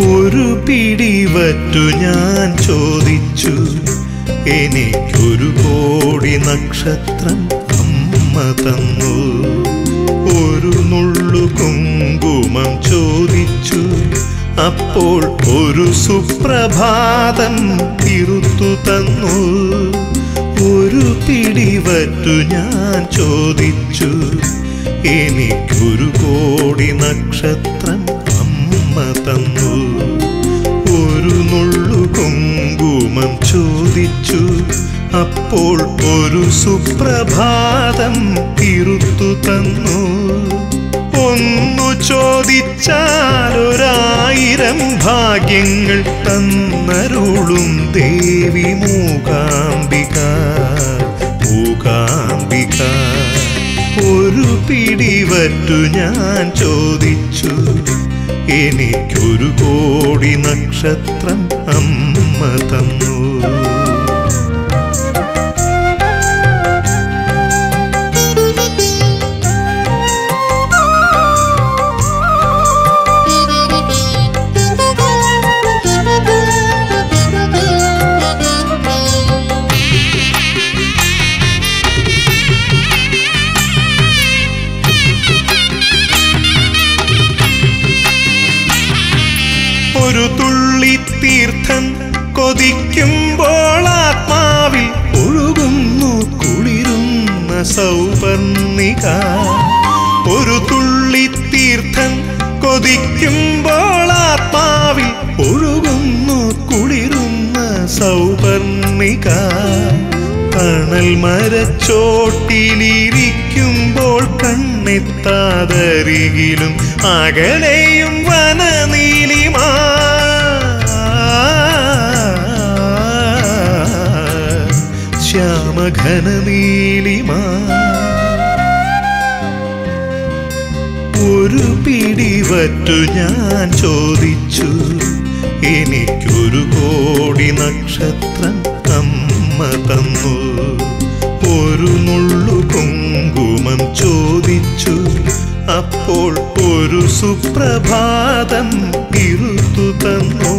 ഒരു പിടിവറ്റു ഞാൻ ചോദിച്ചു, എനിക്കൊരു കോടി നക്ഷത്രം അമ്മ തന്നു. ഒരു നുള്ളു കുങ്കുമം ചോദിച്ചു, അപ്പോൾ ഒരു സുപ്രഭാതം തിരുത്തു തന്നു. ഒരു പിടിവറ്റു ഞാൻ ചോദിച്ചു, എനിക്കൊരു കോടി നക്ഷത്രം അമ്മ തന്നു. ഒരു നുള്ളു കുങ്കുമം ചോദിച്ചു, അപ്പോൾ ഒരു സുപ്രഭാതം തിരുത്തു തന്നു. ഒന്നു ചോദിച്ചാൽ 1000 ഭാഗ്യങ്ങൾ തന്നരുളും ദേവി മൂകാംബിക. മൂകാംബിക ഒരു പിടിവറ്റു ഞാൻ ചോദിച്ചു, എനിക്കൊരു കോടി നക്ഷത്രം അമ്മ തന്നു. ഒരു തുള്ളി തീർത്ഥം കൊതിക്കുമ്പോൾ ആത്മാവിൽ ഒഴുകുന്നു കുളിരുന്ന സൗപർണിക. ഒരു തുള്ളി തീർത്ഥം കൊതിക്കുമ്പോൾ ആത്മാവിൽ ഒഴുകുന്നു കുളിരുന്ന സൗപർണിക. തണൽ മരച്ചോട്ടിലിരിക്കുമ്പോൾ കണ്ണെത്താതരികിലും അകലെയും വനനീലിമ. ശ്യാമഘനനീലിമ ഒരു പിടിവറ്റു ഞാൻ ചോദിച്ചു, എനിക്കൊരു കോടി നക്ഷത്രം അമ്മ തന്നു. ഒരു നുള്ളു കുങ്കുമം ചോദിച്ചു, അപ്പോൾ ഒരു സുപ്രഭാതം തിരുത്തു തന്നു.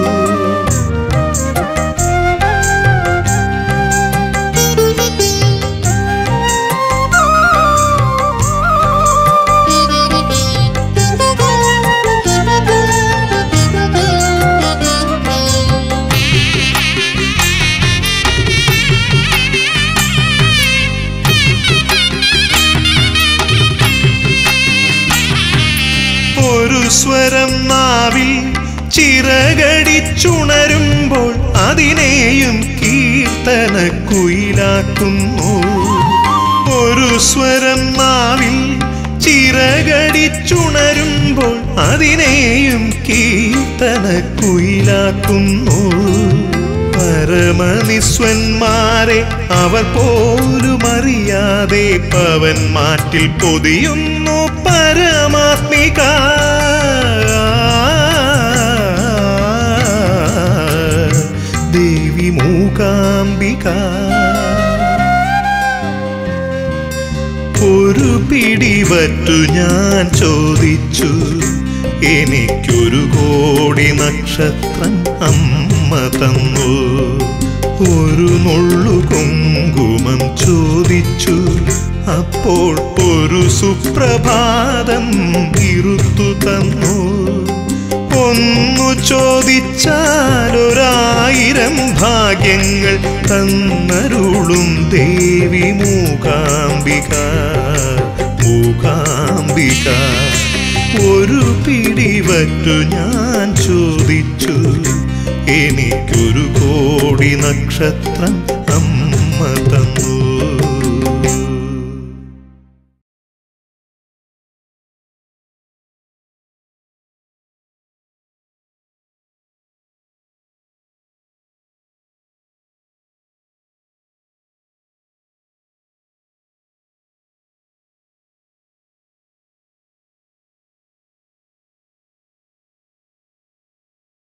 ഒരു സ്വരം നാവിൽ ചിറകടിച്ചുണരുമ്പോൾ അതിനെയും കീർത്തനക്കുയിലാക്കുന്നു. ഒരു സ്വരം നാവിൽ ചിറകടിച്ചുണരുമ്പോൾ അതിനെയും കീർത്തനക്കുയിലാക്കുന്നു. പരമനിസ്വന്മാരെ അവർ പോലും അറിയാതെ പവന്മാറ്റിൽ പൊതിയുന്നു പരമാത്മിക. ദേവി മൂകാംബിക ഒരു പിടിവറ്റു ഞാൻ ചോദിച്ചു, എനിക്കൊരു കോടി നക്ഷത്രം അമ്മ തന്നു. ഒരു നുള്ളു കുങ്കുമം ചോദിച്ചു, അപ്പോൾ ഒരു സുപ്രഭാതം തിരുത്തു തന്നു. ഒന്നു ചോദിച്ചാൽ 1000 ഭാഗ്യങ്ങൾ തന്നരുളും ദേവി മൂകാംബിക. മൂകാംബിക ഒരു പിടിവറ്റു ഞാൻ ചോദിച്ചു, എനിക്കൊരു കോടി നക്ഷത്രം അമ്മ തന്നു.